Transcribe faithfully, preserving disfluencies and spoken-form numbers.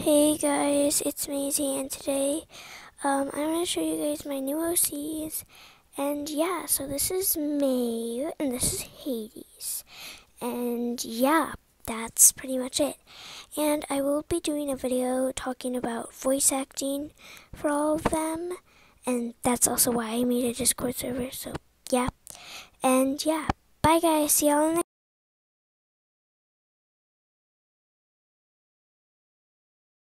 Hey guys, it's Maisie, and today um, I'm going to show you guys my new O Cs. And yeah, so this is Maeve, and this is Hades. And yeah, that's pretty much it. And I will be doing a video talking about voice acting for all of them. And that's also why I made a Discord server, so yeah. And yeah, bye guys, see y'all in the